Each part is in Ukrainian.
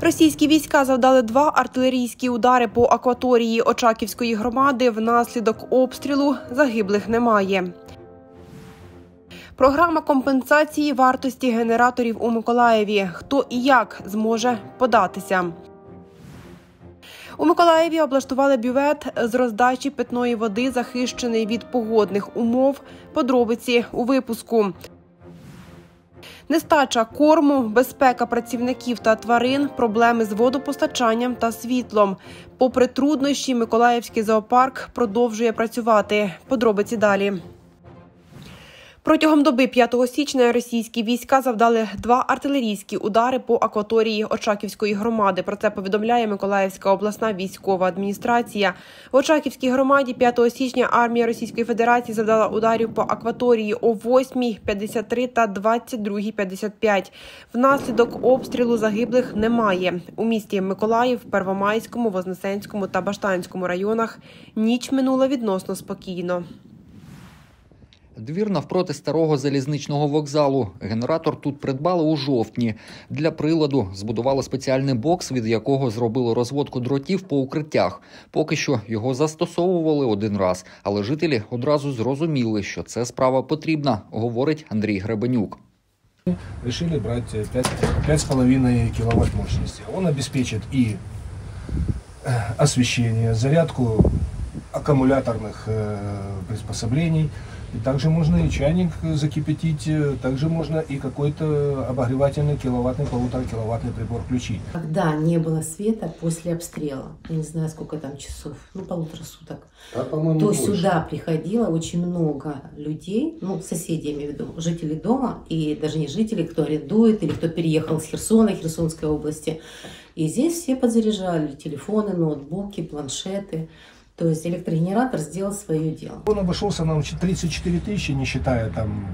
Російські війська завдали 2 артилерійські удари по акваторії Очаківської громади. Внаслідок обстрілу загиблих немає. Програма компенсації вартості генераторів у Миколаєві. Хто і як зможе податися? У Миколаєві облаштували бювет з роздачі питної води, захищений від погодних умов. Подробиці у випуску. Нестача корму, безпека працівників та тварин, проблеми з водопостачанням та світлом. Попри труднощі, Миколаївський зоопарк продовжує працювати. Подробиці далі. Протягом доби 5 січня російські війська завдали 2 артилерійські удари по акваторії Очаківської громади. Про це повідомляє Миколаївська обласна військова адміністрація. В Очаківській громаді 5 січня армія Російської Федерації завдала ударів по акваторії о 8:53 та 22:55. Внаслідок обстрілу загиблих немає. У місті Миколаїв, Первомайському, Вознесенському та Баштанському районах ніч минула відносно спокійно. Двір навпроти старого залізничного вокзалу. Генератор тут придбали у жовтні. Для приладу збудували спеціальний бокс, від якого зробили розводку дротів по укриттях. Поки що його застосовували один раз, але жителі одразу зрозуміли, що це справа потрібна, говорить Андрій Гребенюк. Решили брать 5,5 кВт мощности. Он обеспечит и освещение, зарядку аккумуляторных приспособлений. И также можно и чайник закипятить, также можно и какой-то обогревательный киловаттный, 1,5-киловаттный прибор включить. Когда не было света после обстрела, я не знаю, сколько там часов, 1,5 суток, то сюда приходило очень много людей, соседей, я имею в виду, жителей дома, и даже не жителей, кто арендует или кто переехал с Херсона, Херсонской области. И здесь все подзаряжали телефоны, ноутбуки, планшеты. То есть электрогенератор сделал свое дело. Он обошелся нам 34 тысячи, не считая там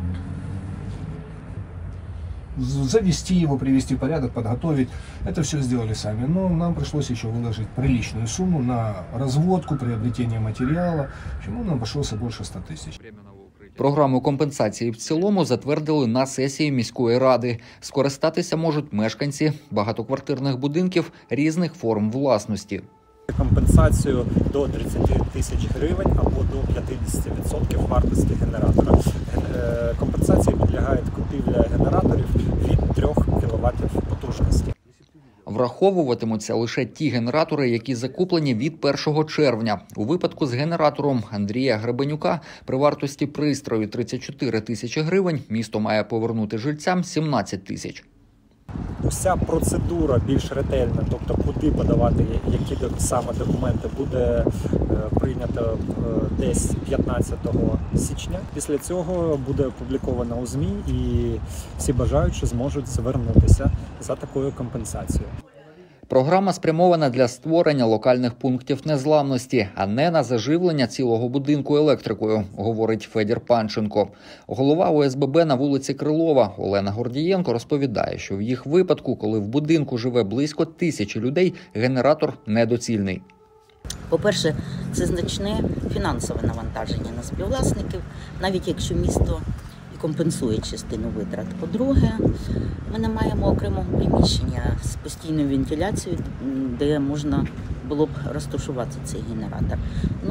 завести его, привести в порядок, подготовить. Это все сделали сами. Но нам пришлось еще выложить приличную сумму на разводку, приобретение материала. Чему нам обошелся больше 100 тысяч. Програму компенсації в цілому затвердили на сесії міської ради. Скористатися можуть мешканці багатоквартирних будинків різних форм власності. Компенсацію до 30 тисяч гривень або до 50% вартості генератора. Компенсації підлягають купівля генераторів від 3 кВт потужності. Враховуватимуться лише ті генератори, які закуплені від 1 червня. У випадку з генератором Андрія Гребенюка при вартості пристрою 34 тисячі гривень місто має повернути жильцям 17 тисяч. Уся процедура більш ретельна, тобто куди подавати, які саме документи, буде прийнято десь 15 січня. Після цього буде опубліковано у ЗМІ і всі бажаючі зможуть звернутися за такою компенсацією. Програма спрямована для створення локальних пунктів незламності, а не на заживлення цілого будинку електрикою, говорить Федір Панченко. Голова ОСББ на вулиці Крилова Олена Гордієнко розповідає, що в їх випадку, коли в будинку живе близько 1000 людей, генератор недоцільний. По-перше, це значне фінансове навантаження на співвласників, навіть якщо місто компенсує частину витрат. По-друге, ми не маємо окремого приміщення з постійною вентиляцією, де можна було б розташувати цей генератор.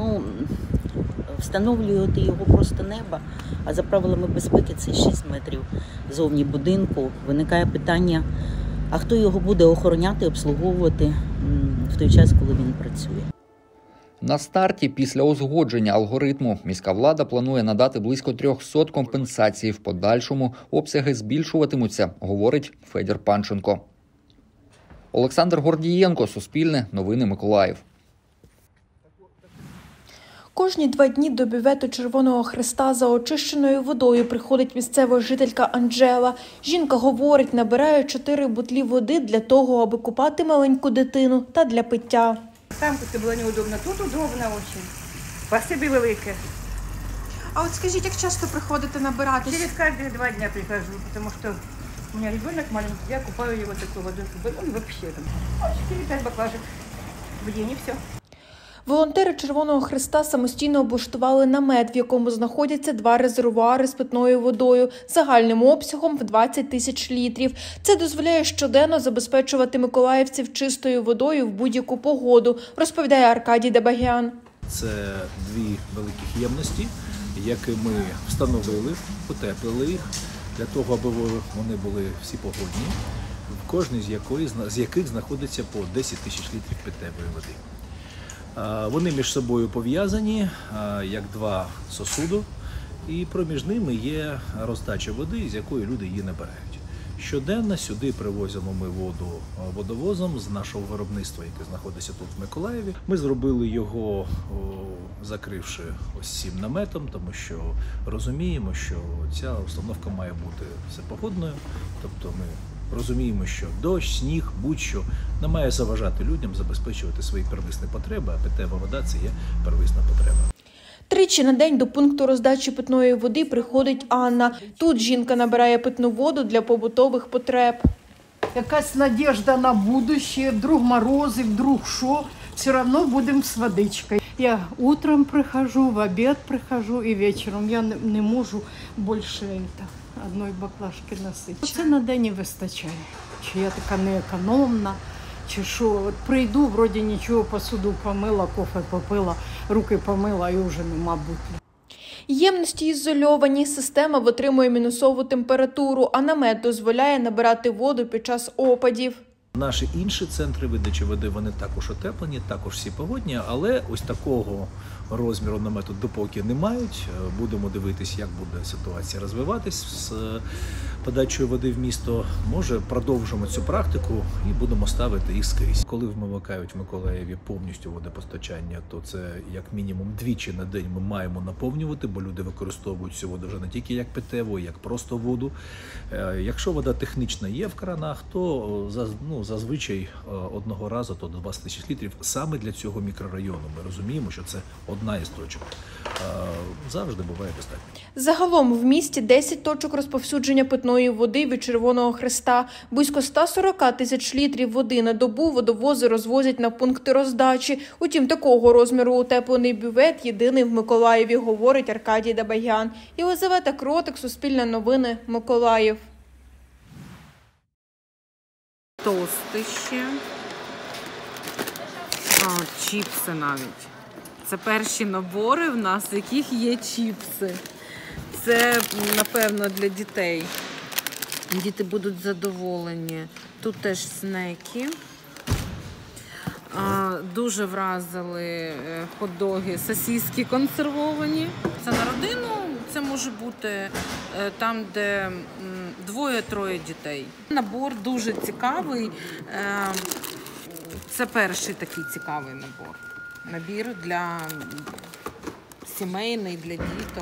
Встановлювати його просто неба, а за правилами безпеки це 6 метрів зовні будинку. Виникає питання, а хто його буде охороняти, обслуговувати в той час, коли він працює. На старті, після узгодження алгоритму, міська влада планує надати близько 300 компенсацій. В подальшому обсяги збільшуватимуться, говорить Федір Панченко. Олександр Гордієнко, Суспільне, Новини Миколаїв. Кожні 2 дні до бювету Червоного Хреста за очищеною водою приходить місцева жителька Анжела. Жінка говорить, набирає 4 бутлі води для того, аби купати маленьку дитину та для пиття. Там це було неудобно, тут удобно дуже. Спасибі велике. А от скажіть, як часто приходите набирати? Через кожні 2 дні прихожу, тому що у мене дитина маленький, я купаю його таку воду, щоб він взагалі там 4-5 баклажек в день і все. Волонтери Червоного Хреста самостійно облаштували намет, в якому знаходяться 2 резервуари з питною водою загальним обсягом в 20 тисяч літрів. Це дозволяє щоденно забезпечувати миколаївців чистою водою в будь-яку погоду, розповідає Аркадій Дебагян. Це 2 великих ємності, які ми встановили, утеплили їх, для того, аби вони були всі погодні, в кожній з яких знаходиться по 10 тисяч літрів питної води. Вони між собою пов'язані, як 2 сосуди, і проміж ними є роздача води, з якої люди її набирають. Щоденно сюди привозимо ми воду водовозом з нашого виробництва, яке знаходиться тут в Миколаєві. Ми зробили його, закривши ось цим наметом, тому що розуміємо, що ця установка має бути всепогодною. Тобто ми розуміємо, що дощ, сніг, будь-що не має заважати людям забезпечувати свої первісні потреби, а питна вода – це є первісна потреба. 3 на день до пункту роздачі питної води приходить Анна. Тут жінка набирає питну воду для побутових потреб. Якась надежда на будущее, вдруг морози, вдруг що, все одно будемо з водичкою. Я утром прихожу, в обід прихожу і вечором. Я не можу більше одної баклажки носити. Це на день не вистачає. Чи я така неекономна, чи що. От прийду, вроді нічого, посуду помила, кофе попила, руки помила і вже нема бутлі. Ємності ізольовані, система витримує мінусову температуру, а намет дозволяє набирати воду під час опадів. Наші інші центри видачі води, вони також утеплені, також всі погодні, але ось такого розміру намету допоки не мають. Будемо дивитись, як буде ситуація розвиватись з подачою води в місто. Може, продовжимо цю практику і будемо ставити їх скрізь. Коли вмикають в Миколаєві повністю водопостачання, то це як мінімум 2 на день ми маємо наповнювати, бо люди використовують цю воду вже не тільки як питеву, як просто воду. Якщо вода технічна є в кранах, то зазвичай одного разу то 20 тисяч літрів саме для цього мікрорайону. Ми розуміємо, що це одна із точок. Завжди буває достатньо. Загалом в місті 10 точок розповсюдження питної води від Червоного Хреста. Близько 140 тисяч літрів води на добу водовози розвозять на пункти роздачі. Утім, такого розміру утеплений бювет єдиний в Миколаєві, говорить Аркадій Дебагян. Єлизавета Кротик, Суспільне новини, Миколаїв. Тости ще, чіпси навіть. Це перші набори в нас, в яких є чіпси. Це, напевно, для дітей. Діти будуть задоволені. Тут теж снеки. Дуже вразили хот-доги, сосиски консервовані. Це на родину, це може бути там, де 2-3 дітей. Набор дуже цікавий. Це перший такий цікавий набор. Набір для сімейний, для діток.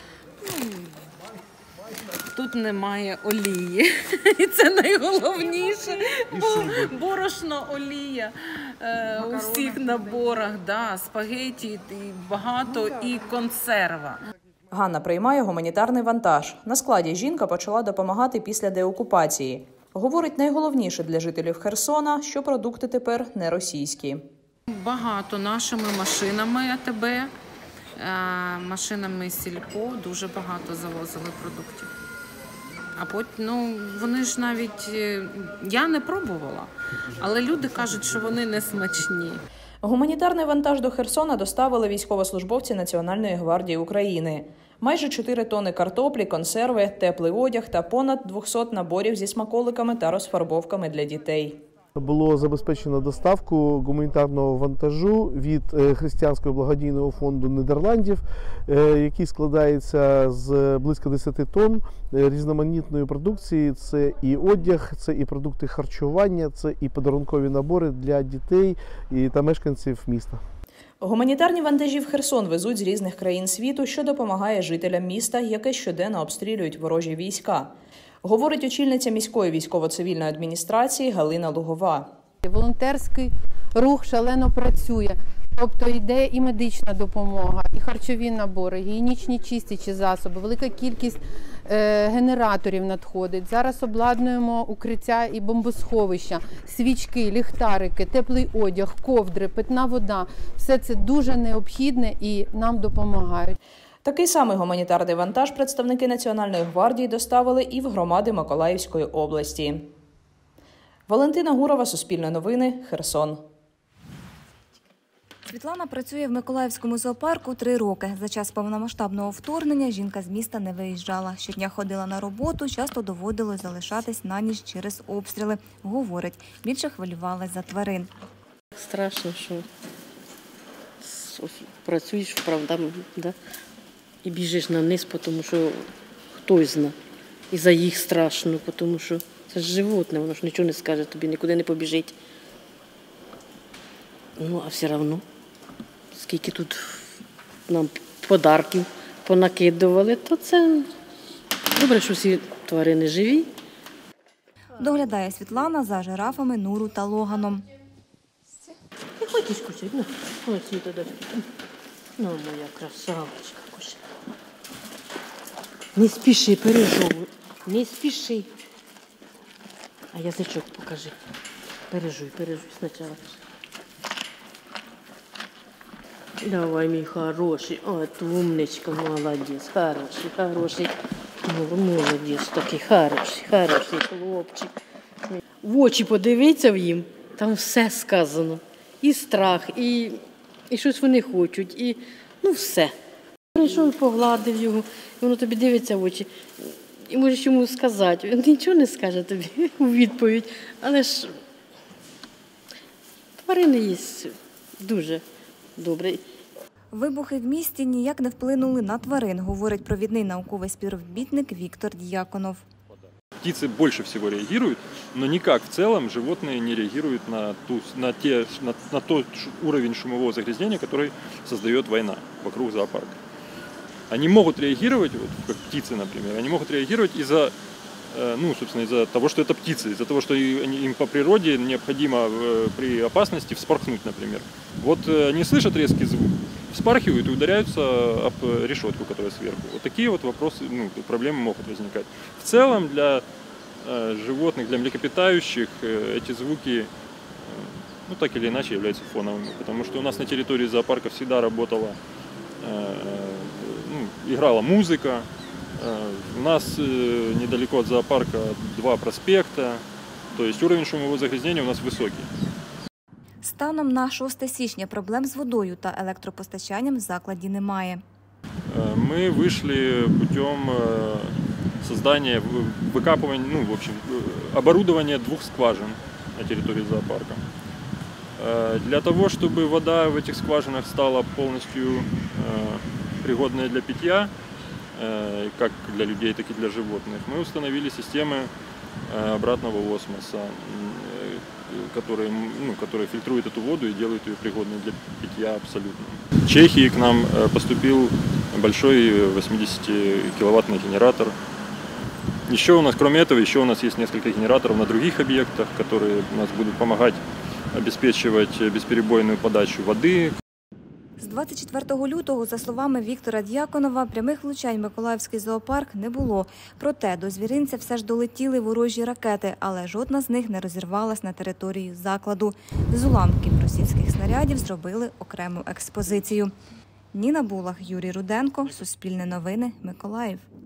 Тут немає олії. І це найголовніше. Борошно, олія у всіх наборах. Да, спагеті, багато і консерва. Ганна приймає гуманітарний вантаж. На складі жінка почала допомагати після деокупації. Говорить, найголовніше для жителів Херсона, що продукти тепер не російські. Багато нашими машинами АТБ, машинами Сільпо дуже багато завозили продуктів. А потім, вони ж навіть, я не пробувала, але люди кажуть, що вони не смачні. Гуманітарний вантаж до Херсона доставили військовослужбовці Національної гвардії України. Майже 4 тонни картоплі, консерви, теплий одяг та понад 200 наборів зі смаколиками та розфарбовками для дітей. Було забезпечено доставку гуманітарного вантажу від Християнського благодійного фонду Нідерландів, який складається з близько 10 тонн різноманітної продукції. Це і одяг, це і продукти харчування, це і подарункові набори для дітей та мешканців міста. Гуманітарні вантажі в Херсон везуть з різних країн світу, що допомагає жителям міста, яке щоденно обстрілюють ворожі війська. Говорить очільниця міської військово-цивільної адміністрації Галина Лугова. Волонтерський рух шалено працює. Тобто йде і медична допомога, і харчові набори, гігієнічні чистячі засоби, велика кількість генераторів надходить. Зараз обладнуємо укриття і бомбосховища, свічки, ліхтарики, теплий одяг, ковдри, питна вода. Все це дуже необхідне і нам допомагають. Такий самий гуманітарний вантаж представники Національної гвардії доставили і в громади Миколаївської області. Валентина Гурова, Суспільне новини, Херсон. Світлана працює в Миколаївському зоопарку 3 роки. За час повномасштабного вторгнення жінка з міста не виїжджала. Щодня ходила на роботу, часто доводилось залишатись на ніч через обстріли. Говорить, більше хвилювалась за тварин. Страшно, що працюєш вправдами, да? І біжиш на низ, тому що хтось знає. І за їх страшно, тому що це ж животне, воно ж нічого не скаже тобі, нікуди не побіжить. Ну, а все одно, скільки тут нам подарків понакидували, то це добре, що всі тварини живі. Доглядає Світлана за жирафами Нуру та Логаном. Не хочеш кушати? Ну, ось сюди дай. Ну, моя красавочка, кушай. Не спіши, пережовуй. Не спіши. А язичок покажи. Пережуй спочатку. Давай, мій хороший. От умничка, молодець. Хороший. Молодець такий, хороший хлопчик. В очі подивіться в їм, там все сказано. І страх, і щось вони хочуть, і все. Прийшов, погладив його, і воно тобі дивиться в очі. І можеш йому сказати, він нічого не скаже тобі у відповідь, але ж тварини є дуже добрі. Вибухи в місті ніяк не вплинули на тварин, говорить провідний науковий співробітник Віктор Дьяконов. Птицы больше всего реагируют, но никак в целом животные не реагируют на тот уровень шумового загрязнения, который создает война вокруг зоопарка. Они могут реагировать, вот, как птицы, например, они могут реагировать из-за того, что это птицы, из-за того, что им по природе необходимо при опасности вспорхнуть, например. Вот они слышат резкий звук, вспархивают и ударяются об решетку, которая сверху. Вот такие вот вопросы, проблемы могут возникать. В целом для животных, для млекопитающих эти звуки так или иначе являются фоновыми, потому что у нас на территории зоопарка всегда работала, играла музыка. У нас недалеко от зоопарка 2 проспекта, то есть уровень шумового загрязнения у нас высокий. Станом на 6 січня проблем з водою та електропостачанням в закладі немає. Мы вышли путем создания, выкапывания, оборудования 2 скважин на территории зоопарка. Для того, чтобы вода в этих скважинах стала полностью пригодной для питья, как для людей, так и для животных, мы установили системы обратного осмоса, которые фильтруют эту воду и делают ее пригодной для питья абсолютно. В Чехии к нам поступил большой 80-киловаттный генератор. Еще у нас, кроме этого, еще у нас есть несколько генераторов на других объектах, которые у нас будут помогать обеспечивать бесперебойную подачу воды. З 24 лютого, за словами Віктора Дьяконова, прямих влучань в Миколаївський зоопарк не було. Проте до звіринця все ж долетіли ворожі ракети, але жодна з них не розірвалась на територію закладу. З уламків російських снарядів зробили окрему експозицію. Ніна Булах, Юрій Руденко, Суспільне новини, Миколаїв.